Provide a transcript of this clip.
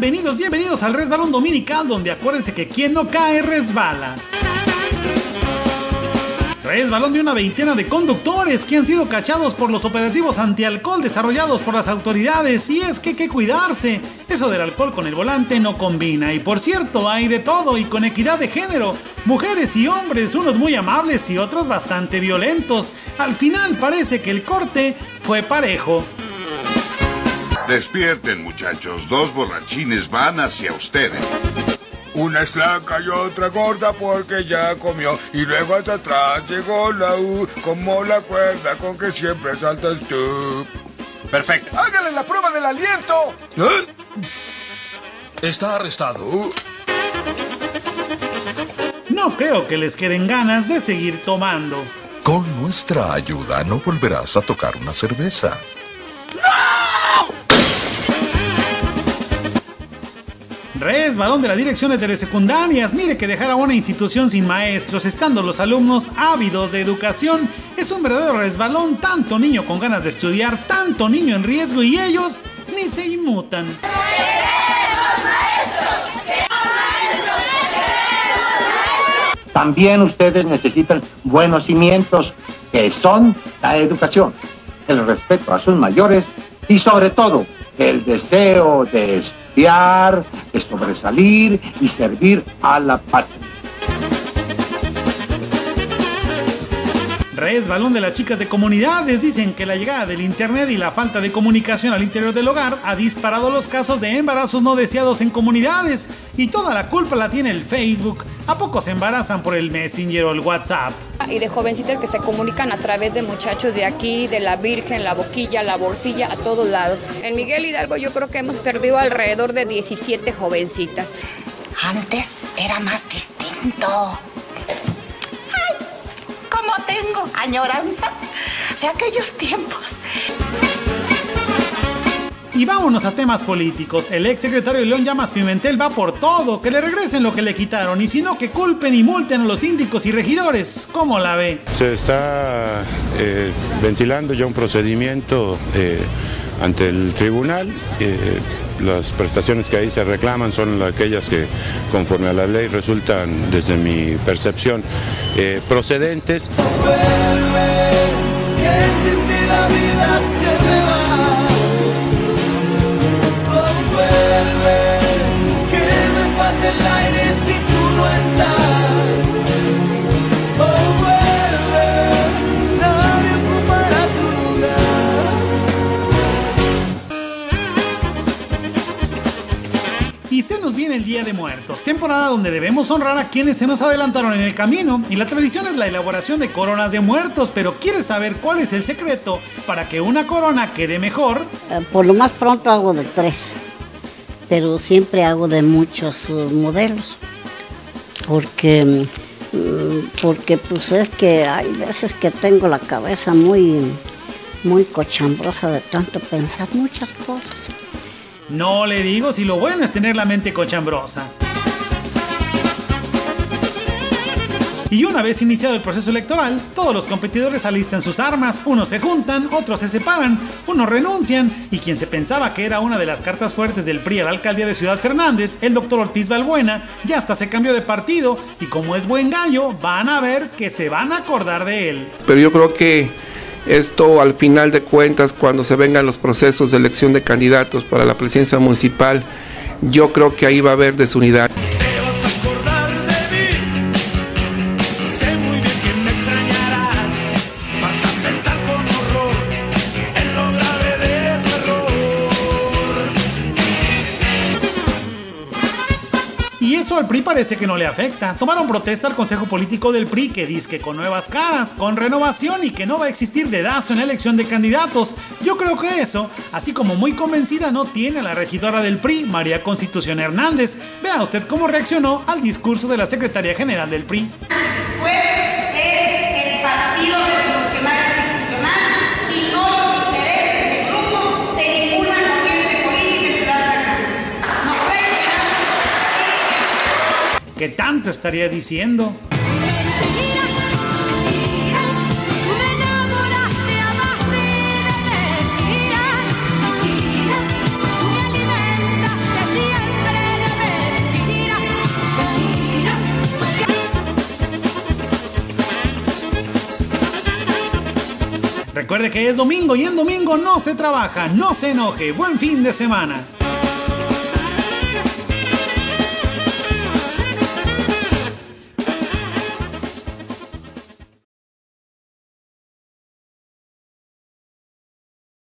Bienvenidos al Resbalón Dominical, donde acuérdense que quien no cae resbala. Resbalón de una veintena de conductores que han sido cachados por los operativos antialcohol desarrollados por las autoridades. Y es que hay que cuidarse, eso del alcohol con el volante no combina. Y por cierto, hay de todo y con equidad de género, mujeres y hombres, unos muy amables y otros bastante violentos. Al final parece que el corte fue parejo. Despierten, muchachos, 2 borrachines van hacia ustedes. Una es flaca y otra gorda porque ya comió. Y luego hasta atrás llegó la U, como la cuerda con que siempre saltas tú. Perfecto. ¡Hágale la prueba del aliento! ¿Eh? Está arrestado. No creo que les queden ganas de seguir tomando. Con nuestra ayuda no volverás a tocar una cerveza. Resbalón de la dirección de telesecundarias. Mire que dejar a una institución sin maestros, estando los alumnos ávidos de educación, es un verdadero resbalón. Tanto niño con ganas de estudiar, tanto niño en riesgo y ellos ni se inmutan. También ustedes necesitan buenos cimientos, que son la educación, el respeto a sus mayores y sobre todo el deseo de estudiar, de sobresalir y servir a la patria. Resbalón de las chicas de comunidades. Dicen que la llegada del internet y la falta de comunicación al interior del hogar ha disparado los casos de embarazos no deseados en comunidades. Y toda la culpa la tiene el Facebook. ¿A poco se embarazan por el Messenger o el WhatsApp? Y de jovencitas que se comunican a través de muchachos de aquí, de la Virgen, la Boquilla, la Borcilla, a todos lados. En Miguel Hidalgo yo creo que hemos perdido alrededor de 17 jovencitas. Antes era más distinto. Como tengo añoranza de aquellos tiempos. Y vámonos a temas políticos. El ex secretario de León Llamas Pimentel va por todo, que le regresen lo que le quitaron, y si no, que culpen y multen a los síndicos y regidores. ¿Cómo la ve? Se está ventilando ya un procedimiento ante el tribunal. Las prestaciones que ahí se reclaman son aquellas que, conforme a la ley, resultan, desde mi percepción, procedentes. Y se nos viene el Día de Muertos, temporada donde debemos honrar a quienes se nos adelantaron en el camino, y la tradición es la elaboración de coronas de muertos. Pero ¿quieres saber cuál es el secreto para que una corona quede mejor? Por lo más pronto hago de 3, pero siempre hago de muchos modelos, porque pues es que hay veces que tengo la cabeza muy cochambrosa de tanto pensar muchas cosas. No le digo si lo bueno es tener la mente cochambrosa. Y una vez iniciado el proceso electoral, todos los competidores alistan sus armas, unos se juntan, otros se separan, unos renuncian, y quien se pensaba que era una de las cartas fuertes del PRI a la alcaldía de Ciudad Fernández, el doctor Ortiz Balbuena, ya hasta se cambió de partido, y como es buen gallo, van a ver que se van a acordar de él. Pero yo creo que esto, al final de cuentas, cuando se vengan los procesos de elección de candidatos para la presidencia municipal, yo creo que ahí va a haber desunidad. Y eso al PRI parece que no le afecta. Tomaron protesta al Consejo Político del PRI, que dice que con nuevas caras, con renovación, y que no va a existir dedazo en la elección de candidatos. Yo creo que eso, así como muy convencida no tiene a la regidora del PRI, María Constitución Hernández. Vea usted cómo reaccionó al discurso de la secretaria general del PRI. Pues es el partido revolucionario institucional y no los intereses de grupo de ninguna corriente política ciudadana. ¿Qué tanto estaría diciendo? Recuerde que es domingo y en domingo no se trabaja, no se enoje. Buen fin de semana.